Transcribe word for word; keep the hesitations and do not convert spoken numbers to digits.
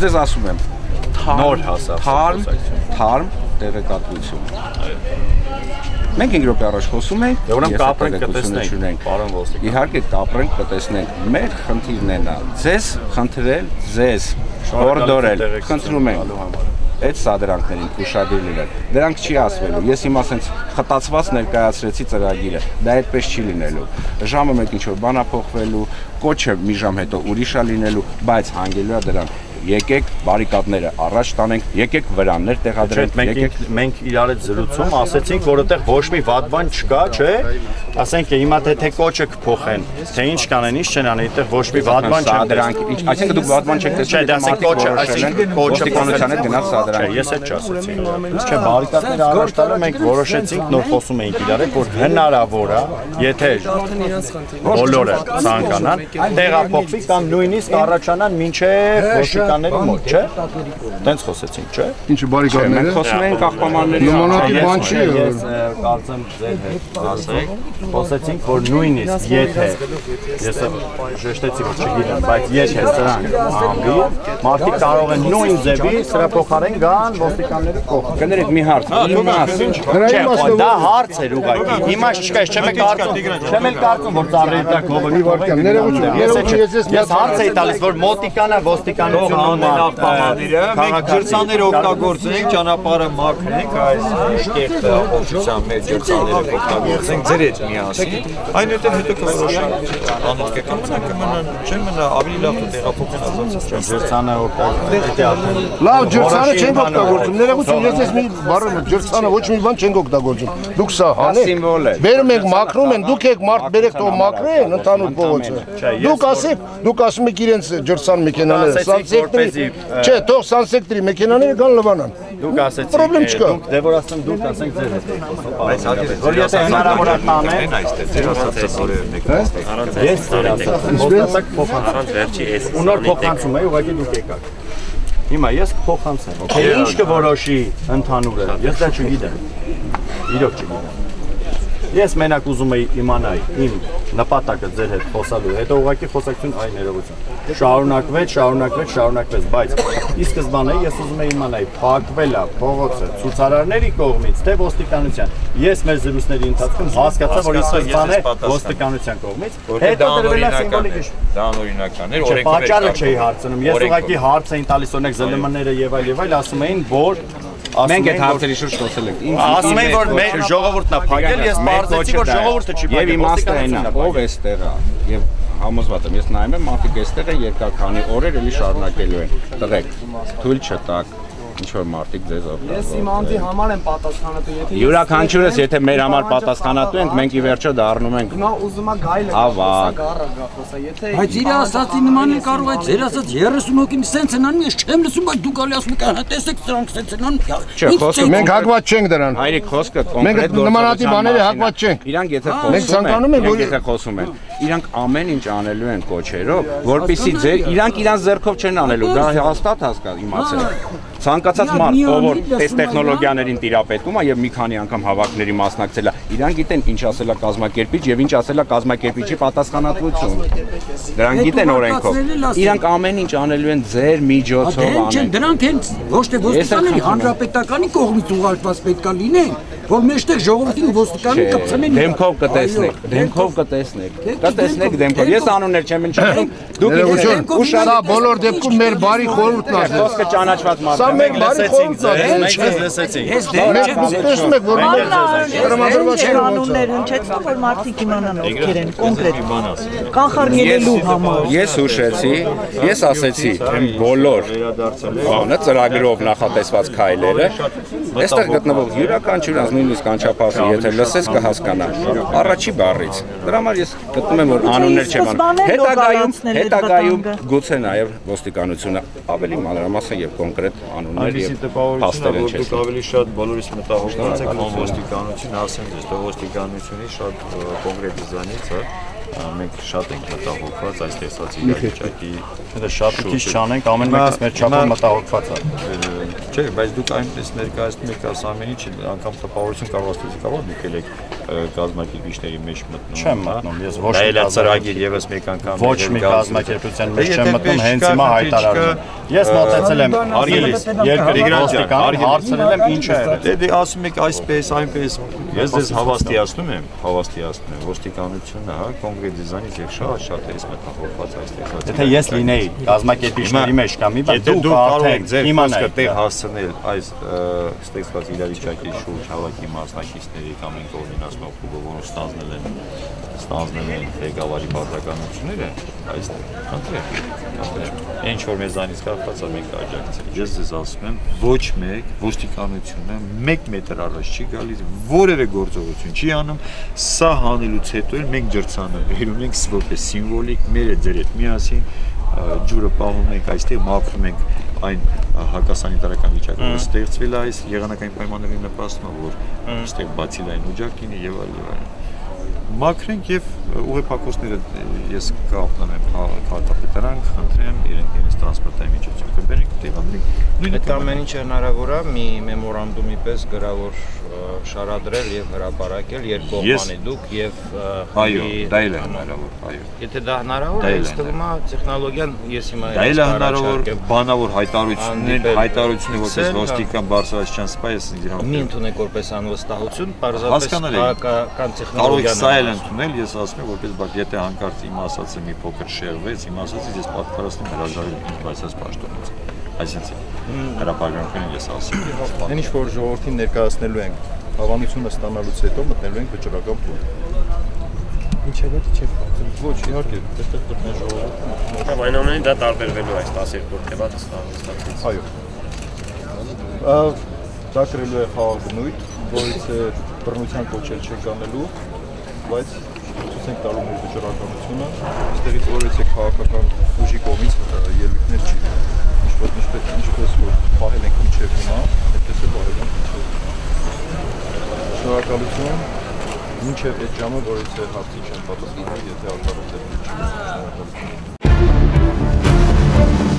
ձեզ ասում եմ, նոր հասավ թարմ, թարմ տեղեկատվություն։ Մենք ինգ րոպե առաջ խոսում ենք, ուրեմն կապրենք կտեսնենք, պարոն ոստիկան։ Իհարկե կապրենք կտեսնենք։ Մեր խնդիրն է նա, ձեզ խնդրել, ձեզ օրդորել, խնդրում ենք այդ սադրանքներին ուշադրել են։ Դրանք չի ասվելու։ Ես հիմա ասենց խտացված ներկայացրեցի ծրագիրը, դա այդպես չի լինելու։ Ժամը մեկ ինչ որ բան է փոխվելու, կոչը մի ժամ հետո ուրիշ է լինելու, բայց հանգելու է դրան։ Եկեք բարիկադները առաջ տանենք, եկեք վրաններ տեղադրենք, եկեք մենք իրար հետ զրուցում ասեցինք, որ այդտեղ ոչ մի վատ բան չկա, չէ՞։ Ասենք հիմա թե թե կոչը կփոխեն, թե ինչ կանեն, ինչ չեն անի, այդտեղ ոչ մի վատ բան չեն դրանք։ Այսինքն դուք վատ բան չեք տեսնում, չէ, դա ասենք կոչը, այսինքն կոչը պանոցյան հետ գնաց սադրանք։ Ես էլ չասեցի։ Չէ, բարիկադները առաջ տալու մենք որոշեցինք, նոր խոսում էինք իրար հետ, որ հնարավոր է, եթե բոլորը ցանկանան, տեղափոխվի կամ նույնիսկ առաջանան մինչև ոստիկանների մոտ, չէ՞։ Տենց խոսեցինք, չէ՞։ Ինչը բարիկադները։ Մենք խոսում ենք աղբամանների նմանատիպ բան չի։ Ես կարծեմ ձեր հետ ասեք, խոսեցինք, որ նույնիսկ եթե ես շեշտեցի, որ չգիտեմ, բայց եթե սրանք անվի, մարդիկ կարող են նույն ձևի սրա փոխարեն գան ոստիկանների կողմից։ Կներեք մի հարց, Չէ, դա հարց էր ուղղակի։ Հիմա չկա, չեմ կարծում, չեմ կարծում, որ ծառերի տակ հողի Ես հարց էի տալիս, որ մոտիկանա ոստիկանությունը մենք ջրցաններ օգտագործենք, ճանապարհը մաքրենք, այս շկեղտը օգնության մեր ջրցանները օգտագործենք ձեր հետ միասին։ Այնուհետև հետո կորոշենք անհետք կմնա, կմնա, չեն մնա, ավելի լավ է տեղափոխեն ազատ ջրցանը օգտագործենք։ Լավ, ջրցանը չենք օգտագործում, ներողություն, ես ես մի բառը ջրցանը ոչ մի բան չենք օգտագործում։ Դուք սա հանեք։ Բերում ենք մաքրում են, դուք եք մարդ բերեք թող մաքրեն ընդհանուր փողոցը։ Դուք ասեք, դուք ասում եք իրենց ջրցան մեքենաները, սանսեկտրի, չէ, թող սանսեկտրի մեքենաները գան լվանան։ Դուք ասեցիք, պրոբլեմ չկա։ դուք դե որ ասեմ դուք ասենք ձեր հետ։ Բայց որ եթե հնարավոր է տանեն, այստեղ ձեր ասածը օրերն եք այստեղ։ Ես ձեր ասած, ոստատակ փոխանցած վերջի էս։ Ու նոր փոխանցում էի, ուղղակի դուք եկաք։ Հիմա ես կփոխանցեմ։ Թե ինչ կորոշի ընդհանուրը, ես դա չգիտեմ։ Իրոք չգիտեմ։ Ես մենակ ուզում եի իմանալ իմ նպատակը ձեր հետ խոսալու, հետո ուղղակի խոսակցություն այ ներողություն։ Շարունակվեց, շարունակվեց, շարունակվեց, բայց ի սկզբանե ես ուզում եի իմանալ փակվել է փողոցը ցուցարարների կողմից, թե ոստիկանության։ Ես մեր զրույցների ընթացքում հասկացա, որ ի սկզբանե ոստիկանության կողմից, հետո դրվել է սիմվոլիկ։ Դա անօրինական էր, օրենքը պատճառը չէի հարցնում։ Ես ուղղակի հարց էին տալիս օրինակ զլ էմ էն-ները եւ այլ եւ այլ, ասում էին, որ մենք այդ հարցերի շուրջ խոսել ենք։ Ասում էին, որ մեր ժողովուրդն է փակել, ես բարձեցի, որ ժողովուրդը չի փակել։ Եվ իմաստը այն է, ով է ստեղ է եւ համոզված եմ, ես նայում եմ մարդիկ այստեղ են երկար քանի օրեր էլի շարունակելու են։ Տղեկ, թույլ չտակ, ինչ որ մարդիկ ձեզ օգտագործեն։ Ես իմ անձի համար եմ պատասխանատու, եթե յուրաքանչյուրս եթե մեր համար պատասխանատու ենք, մենք ի վերջո դառնում ենք։ Հիմա ուզում է գայլը գառը գախոսա, եթե Բայց իր ասածի նման է կարող է ձեր ասած երեսուն հոգին սենց են անում, ես չեմ լսում, բայց դուք ալի ասում եք, տեսեք սրանք սենց են անում։ Չէ, խոսքը մենք հակված չենք դրան։ Հայրիկ խոսքը Մենք նմանատիպ բաների հակված չենք։ Իրանք եթե Մենք ցանկանում ենք, որ եթե խոսում են, իրանք ամեն ինչ անելու են կոչերով, որպեսզի ձեր իրանք իրանց ձեռքով չեն անելու, դա հաստատ հասկա իմացել։ Ցանկացած մարդ, ով որ այս տեխնոլոգիաներին տիրապետում է եւ մի քանի անգամ հավաքների մասնակցել է, իրանք գիտեն ինչ ասել է կազմակերպիչ եւ ինչ ասել է կազմակերպիչի պատասխանատվություն։ Դրանք գիտեն օրենքով։ Իրանք ամեն ինչ անելու են ձեր միջոցով անեն։ Դրանք հենց ոչ թե ոստիկանների հանրապետականի կողմից ուղարկված պետք է լինեն, որ մեջտեղ ժողովրդին ոստիկանին կպցնեն։ Դեմքով կտեսնեք, դեմքով կտեսնեք։ Կտեսնեք դեմքով։ Ես անուններ չեմ նշում։ Դուք գիտեք, սա բոլոր դեպքում մեր բարի խորհուրդն է։ Խոսքը ճանաչված մարդ։ Սա մեր բարի խորհուրդն է։ Մենք ես լսեցինք։ Ես դեմ չեմ տեսնում եք, որ անուններ հնչեցնում, որ մարդիկ իմանան ովքեր են կոնկրետ կանխարգելելու համար։ Ես հուշեցի, ես ասեցի, այն բոլոր բանը ծրագրով նախատեսված քայլերը, այստեղ գտնվող յուրաքանչյուր նույնիսկ անչափահասը, եթե լսես կհասկանա առաջի բառից։ Դրա համար ես գտնում եմ, որ անուններ չեմ անում։ Հետագայում, հետագայում գուցե նաև ոստիկանությունը ավելի մանրամասն եւ կոնկրետ անուններ եւ փաստեր են դուք ավելի շատ բոլորից մտահոգված եք ոստիկանություն, ասեմ ձեզ, թե ոստիկանությունի շատ կոնկրետ դիզայնից է մենք շատ ենք մտահոգված այս տեսած իրավիճակի Դա շատ քիչ չանենք, ամեն մեկս մեր չափով մտահոգված է։ Չէ, բայց դուք այնպես ներկայացնում եք այս ամեն ինչը, անգամ տպավորություն կարող ասել եք, որ դուք եք կազմակերպիչների մեջ մտնում։ Չեմ մտնում, ես ոչ մի ծրագիր եւս մեկ անգամ ոչ մի կազմակերպության մեջ չեմ մտնում, հենց հիմա հայտարարում։ Ես մտածել եմ, Արգելիս, երկրի ոստիկան հարցրել եմ ինչ է եղել։ Դե ասում եք այսպես, այնպես, ես ձեզ հավաստիացնում եմ, հավաստիացնում եմ, ոստիկանությունը, հա, կոնկրետ դիզայնից եւ շատ շատ էս մտահոգված այս տեսած։ Եթե ես լինեի կազմակերպիչների մեջ կամ մի բան, դուք կարող եք ձեր իմանալ տեղ հասցնել այս ստեղծված իրավիճակի շուրջ հավաքի մասնակիցների կամ այն կոորդինացնող կողմը, որոնք ստանձնել են ստանձնել են ղեկավարի բարձրականությունները, այս քանտրեք, քանտրեք։ Ինչ որ մեզանից կախված է մենք աջակցենք։ Ես ձեզ ասում եմ, ոչ մեկ ոստիկանությունը մեկ մետր առաջ չի գալիս, որևէ գործողություն չի անում, սա հանելուց հետո էլ մենք ջրցանը բերում ենք որպես սիմվոլիկ, մեր ձեր հետ միասին ջուրը պահում ենք այստեղ, մաքրում ենք այն հակասանիտարական վիճակը, որ ստեղծվել է այս եղանակային պայմանների նպաստումը, որ այստեղ բացիլային օջակ լինի եւ այլ եւ այլն։ Մաքրենք եւ ուղեփակոցները ես կապտեմ քաղաքապետարան, խնդրեմ իրենք իրենց տրանսպորտային միջոցով կբերենք տեղադրենք։ Այդ ամեն ինչ հնարավոր է մի մեմորանդումի պես գրավոր շարադրել եւ հրապարակել երկկողմանի դուք եւ այո, դա էլ է հնարավոր, այո։ Եթե դա հնարավոր է, ըստ ուրեմն տեխնոլոգիան ես հիմա դա էլ է հնարավոր, բանավոր հայտարարություններ, հայտարարությունները որպես ոստիկան Բարսավասյան սպայս իրան։ Մի ընդունեք որպես անվստահություն, պարզապես քաղաքական տեխնոլոգիան ընդունել, ես ասում եմ, որպես բակ, եթե հանկարծ իմ ասածը մի փոքր շեղվեց, իմ ասածից ես պատկերացնում հրաժարվել իմ այսպես պաշտոնից։ Այսինքն հրապարականքն ես ասում եմ։ Այն ինչ որ ժողովրդին ներկայացնելու ենք, հավանությունը ստանալուց հետո մտնելու ենք վճռական փուլ։ Ինչ է դա չեք պատմում։ Ոչ, իհարկե, այստեղ գտնեն ժողովուրդը։ Կամ այն ամենին դա տարբերվելու այս տասներկու թեվա ստացվեց։ Այո։ Դա կրելու է խաղաղ բնույթ, որից է բռնության կոչել չեք անելու, բայց ցույց ենք տալու մեր վճռականությունը, այստեղից որից է քաղաքական ուժի կողմից ելույթներ չի։ Ինչպես ինչպես ինչպես որ պահել ենք մինչև հիմա, այդպես է պահել ենք մինչև։ Շնորհակալություն։ Մինչև այդ ժամը, որից է հարցի չեմ պատասխանել, եթե արտարոց է։ Շնորհակալություն։